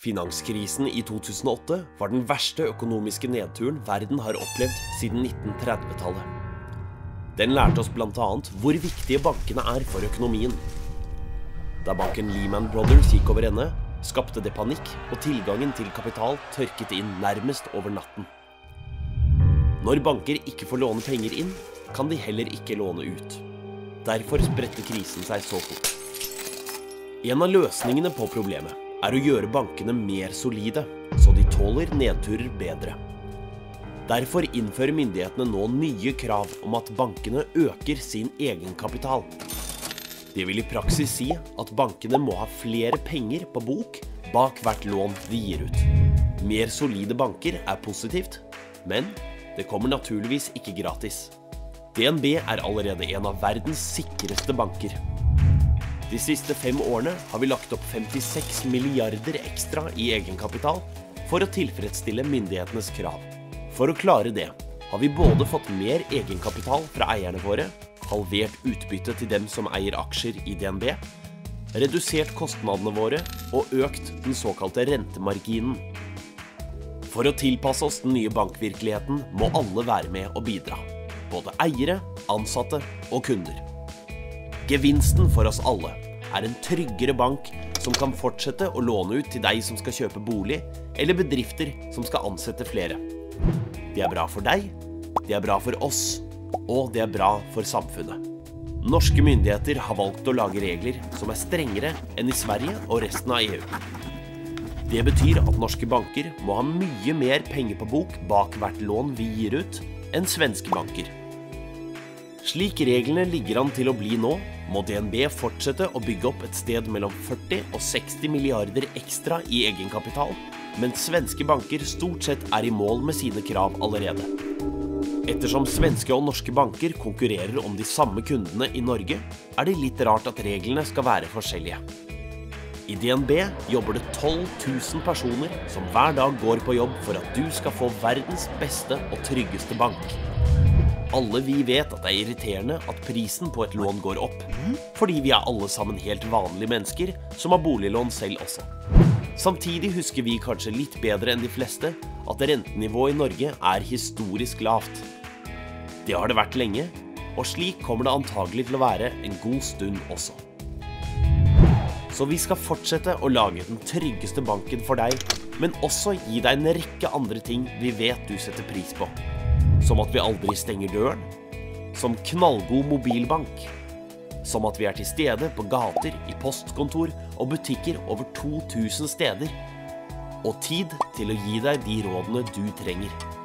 Finanskrisen i 2008 var den verste økonomiske nedturen verden har opplevd siden 1930-tallet. Den lærte oss blant annet hvor viktige bankene er for økonomien. Da banken Lehman Brothers gikk over ende, skapte det panikk, og tilgangen til kapital tørket inn nærmest over natten. Når banker ikke får låne penger inn, kan de heller ikke låne ut. Derfor spredte krisen seg så fort. En av løsningene på problemet er å gjøre bankene mer solide, så de tåler nedturer bedre. Derfor innfører myndighetene nå nye krav om at bankene øker sin egenkapital. Det vil i praksis si at bankene må ha flere penger på bok bak hvert lån de gir ut. Mer solide banker er positivt, men det kommer naturligvis ikke gratis. DNB er allerede en av verdens sikreste banker. De siste 5 årene har vi lagt opp 56 milliarder ekstra i egenkapital for å tilfredsstille myndighetenes krav. For å klare det har vi både fått mer egenkapital fra eierne våre, halvert utbytte til dem som eier aksjer i DNB, redusert kostnadene våre og økt den såkalte rentemarginen. For å tilpasse oss den nye bankvirkeligheten må alle være med og bidra. Både eiere, ansatte og kunder. Gevinsten for oss alle er en tryggere bank som kan fortsette å låne ut til deg som skal kjøpe bolig, eller bedrifter som skal ansette flere. Det er bra for deg, det er bra for oss, og det er bra for samfunnet. Norske myndigheter har valgt å lage regler som er strengere enn i Sverige og resten av EU. Det betyr at norske banker må ha mye mer penger på bok bak hvert lån vi gir ut, enn svenske banker. Slik reglene ligger an til å bli nå, må DNB fortsette å bygge opp et sted mellom 40 og 60 milliarder ekstra i egenkapital, mens svenske banker stort sett er i mål med sine krav allerede. Ettersom svenske og norske banker konkurrerer om de samme kundene i Norge, er det litt rart at reglene skal være forskjellige. I DNB jobber det 12 000 personer som hver dag går på jobb for at du skal få verdens beste og tryggeste bank. Alle vi vet at det er irriterende at prisen på et lån går opp, fordi vi er alle sammen helt vanlige mennesker som har boliglån selv også. Samtidig husker vi kanskje litt bedre enn de fleste at rentenivået i Norge er historisk lavt. Det har det vært lenge, og slik kommer det antagelig til å være en god stund også. Så vi skal fortsette å lage den tryggeste banken for deg, men også gi deg en rekke andre ting vi vet du setter pris på. Som at vi aldri stenger døren, som knallgod mobilbank, som at vi er til stede på gater, i postkontor og butikker over 2000 steder, og tid til å gi deg de rådene du trenger.